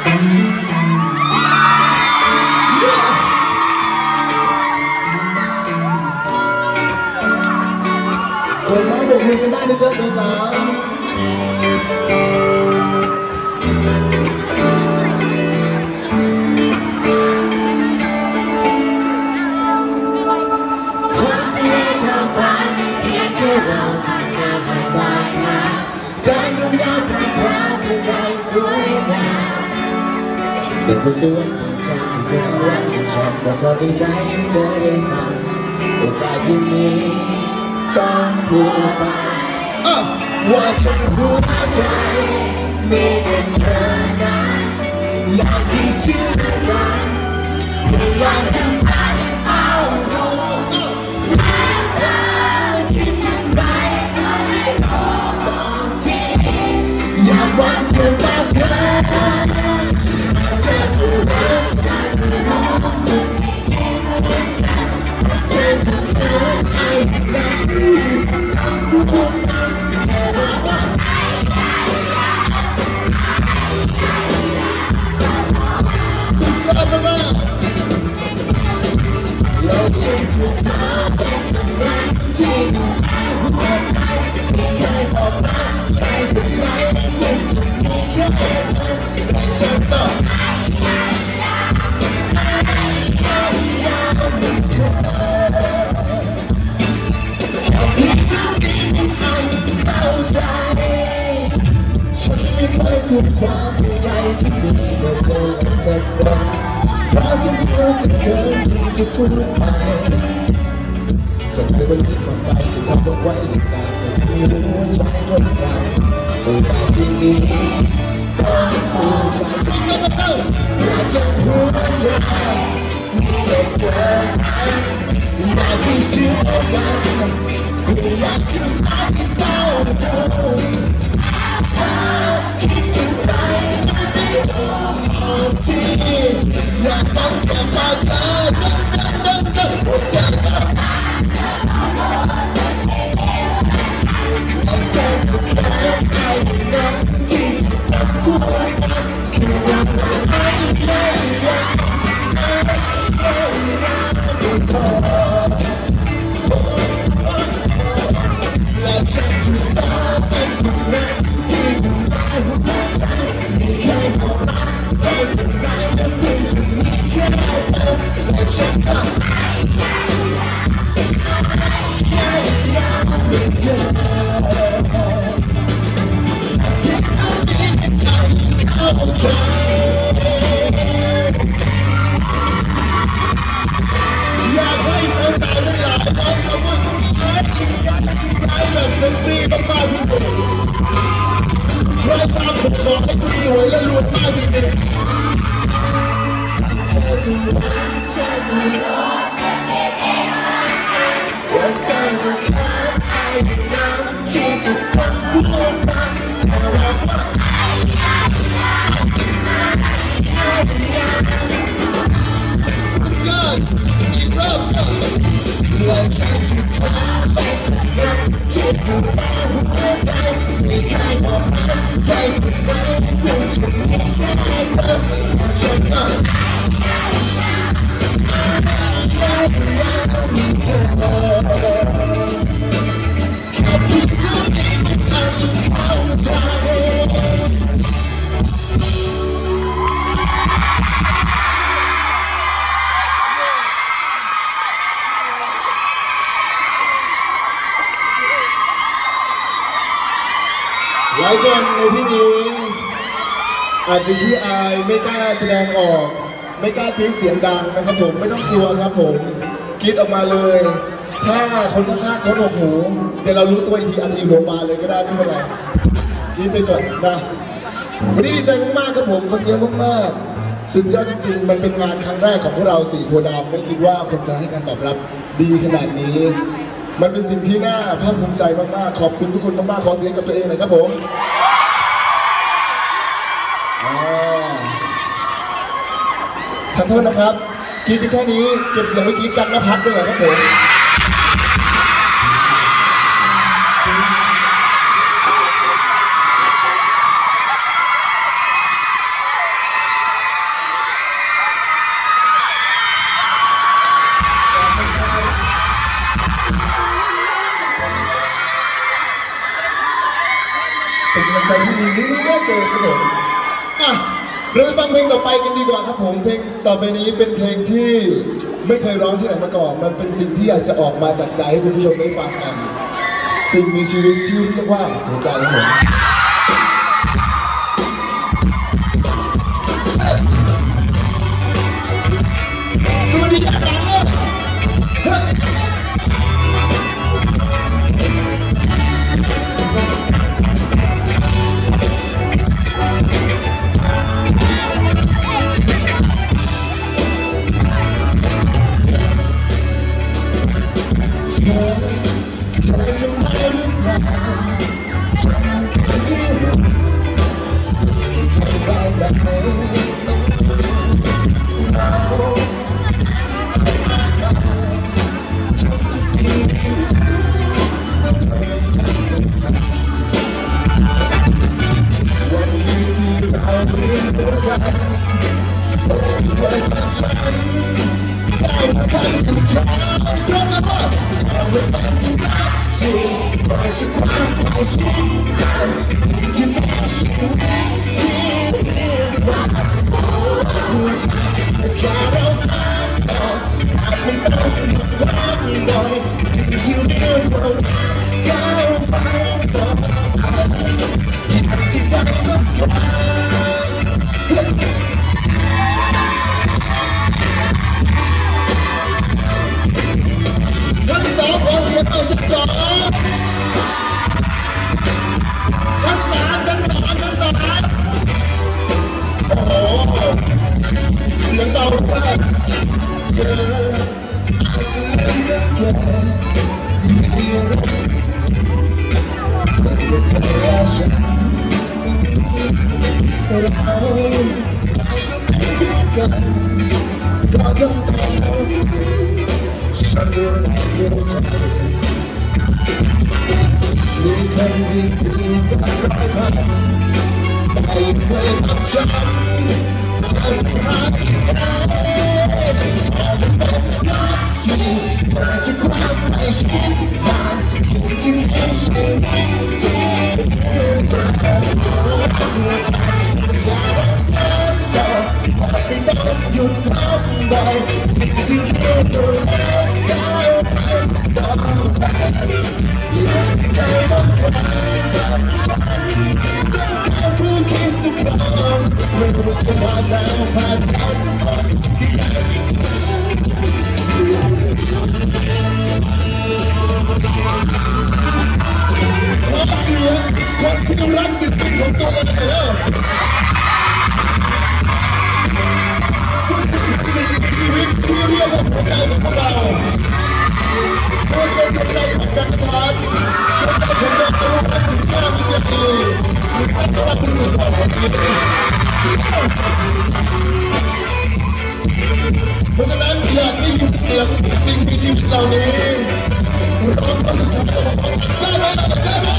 เปิดไม้บกมือกันได้นะเจ้าสาวเป็นผู้สวยใจที่เธอว่าฉันบอกความดีใจให้เธอได้ฟังโอกาสที่มีต้องพูดไปว่าฉันหัวใจมีแต่เธอนะอยากมีชื่อกันพยายามทำตาที่เฝ้าดูแล้วเธอคิดอย่างไรก็ไม่บอกบอกทีอยากฟังเธอบอกเธอพูดความในใจที่มีต่อเธอสักวันเพราะฉันกลัวจะเกินที่จะพูดไปจะไม่ต้องคิดมากไปที่ความบอกไว้อย่างนั้นไม่รู้ใจคนกันโอกาสที่มีต้องพูดไปอยากจะพูดใจมีแต่เธออยากให้เชื่อกันอยากคือฟ้าที่เฝ้าดูอยากฟังแต่ปากเธอหัวใจก็ใจก็แค่ไอ้น้องที่ต้องพูดคือว่าไม่ได้อยากและฉันจะต้องเป็นคนนั้นที่ดูแลหัวใจไม่เคยบอกรักไม่เป็นไรและเพียงจะมีแค่เธอและฉันก็อยากเป็นเธอที่เธอไม่เข้าใจอยากให้เธอสาวทั้งหลายร้องคำว่าอยากแบบเป็นซีมากๆที่สุดเราทำผมขอให้คุณรวยและรวยมากจริงๆเธอดูเธอดูว่าเธอดูแค่ไอ้น้ำที่จะต้องพูดมาแค่ว่าเลิกอีกรอบว่าฉันจะขอเป็นคนนั้นที่ดูแลหัวใจไม่เคยบอกรักไม่เป็นไรเป็นฉันมีแค่เธอฉันก็อยากมีเธอแค่เพียงเท่านี้มันเข้าใจหลายคนในที่นี้อาจจะขี้อายไม่กล้าแสดงออกไม่กล้ากรี๊ดเสียงดังนะครับผมไม่ต้องกลัวครับผมกรี๊ดออกมาเลยถ้าคนข้างๆเขาหนวกหูเดี๋ยวเรารู้ตัวอีกทีอาจจะอยู่โรงพยาบาลเลยก็ได้ไม่เป็นไรกรี๊ดไปก่อนนะวันนี้ดีใจมากๆครับผมคนเยอะมากๆสุดยอดจริงๆมันเป็นงานครั้งแรกของพวกเรา4 โพธิ์ดำไม่คิดว่าคนจะให้การตอบรับดีขนาดนี้มันเป็นสิ่งที่น่าภาคภูมิใจมากๆขอบคุณทุกคนมากๆขอเสียงกับตัวเองหน่อยครับผมขอโทษนะครับกรี๊ดแค่นี้เก็บเสียงไว้กรี๊ดกันนะพัดด้วยเหรอครับผมใจที่ดีนี่ก็เกินครับผมอ่ะเราไปฟังเพลงต่อไปกันดีกว่าครับผมเพลงต่อไปนี้เป็นเพลงที่ไม่เคยร้องที่ไหนมาก่อนมันเป็นสิ่งที่อยากจะออกมาจากใจให้คุณผู้ชมได้ฟังกันสิ่งมีชีวิตที่เรียกว่าหัวใจครับผมสวัสดีครับเธอจะไม่หรือเปล่าเธอแค่ที่รู้ให้ไปแบบไหนวันนี้ที่เราเรียนรู้กันส่งเธอกับฉันได้มาครั้งสุดท้ายเพราะว่าเราเป็นรักที่ปล่อยจากความหมายสิ่งที่ไม่ใช่ที่เรียกว่าหัวใจแต่แค่เราสานต่ออาจไม่ต้องรักบ่อยสิ่งที่เรียกว่าก้าวไปต่ออย่างที่ใจต้องการชั้นสองขอเสียงหน่อยชั้นสองชั้นสามชั้นสามชั้นสามโอ้โหเสียงเบามากเธออาจจะลืมสังเกตมีอะไรเมื่อเธอและฉันเราไม่ได้กันเราต้องการฉันรู้ใจมีคนดีๆแบบร้อยพันให้เธอกับฉันเธอไม่หาที่ไหนพอมันเป็นรักที่เปิดจากความไม่ใช่บ้านสิ่งที่ไม่ใช่ที่รักหัวใจอย่าร้องไห้ต่อไม่ต้องหยุดร้องบ่อยสิ่งที่เรียกว่าก้าวไปต่อไปอย่างที่ใจต้องการฉันต้องคู่คิดสักครั้งไม่รู้จะว่าแล้วผ่านกันที่อยากขอเสียงคนที่รักสิ่งของตัวเองแล้วชีวิตที่เรียกว่าหัวใจของเราคนเป็นหัวใจของการทำหัวใจของเราจะรู้ว่าถึงยากที่จะดีมีความรักที่สุดของคนนี้เพราะฉะนั้นอยากได้ยินเสียงสิ่งมีชีวิตเหล่านี้ร้องความสุดท้ายได้ไหมได้ไหม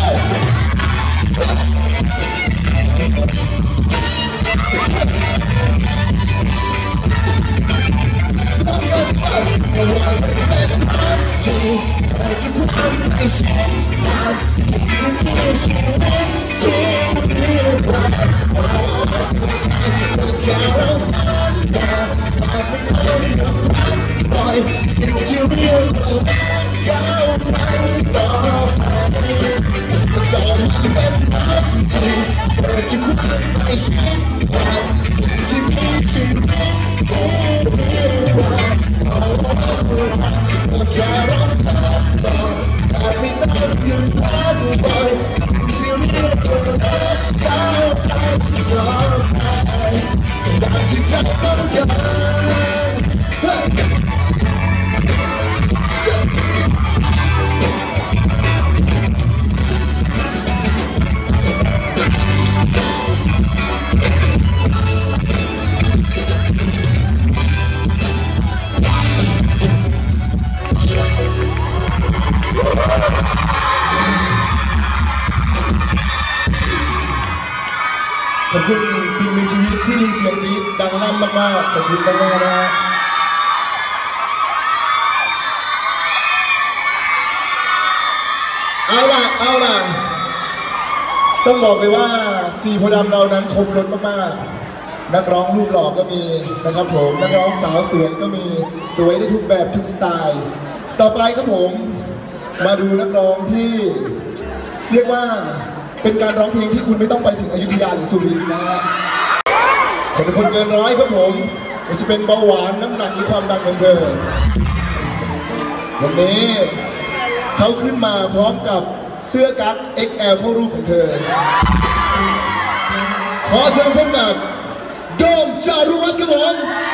ที่ใครจะพูดไม่ใช่สิ่งที่ไม่ใช่ที่เรียกว่าหัวใจแค่เราสานต่ออาจไม่ต้องยอมรับบ่อยสิ่งที่เรียกว่าก้าวไปต่อไปแต่มันเป็นรักที่เปิดจากความไม่ใช่สิ่งที่ไม่ใช่ที่เรียกว่าหัวใจแค่เราสานต่ออาจไม่ต้องหยุดพักบ่อยสิ่งที่เรียกว่าก้าวไปต่อไปอย่างที่ใจต้องการขอบคุณสิ่งมีชีวิตที่มีเสียงนี้ดังลั่นมากๆขอบคุณมากๆนะฮะเอาล่ะต้องบอกเลยว่าสีโพธิ์ดำเรานั้นครบรถมากๆนักร้องรูปหล่อก็มีนะครับผมนักร้องสาวสวยก็มีสวยได้ทุกแบบทุกสไตล์ต่อไปครับผมมาดูนักร้องที่เรียกว่าเป็นการร้องเพลงที่คุณไม่ต้องไปถึงอยุธยาหรือสุรินทร์นะฮะเขาเป็นคนเกินร้อยครับผมมันจะเป็นเบาหวานน้ำหนักหรือความดันของเธอวันนี้เขาขึ้นมาพร้อมกับเสื้อกั๊ก XL เข้ารูปของเธอขอเชิญพบกับโดมจารุวัฒน์ครับผม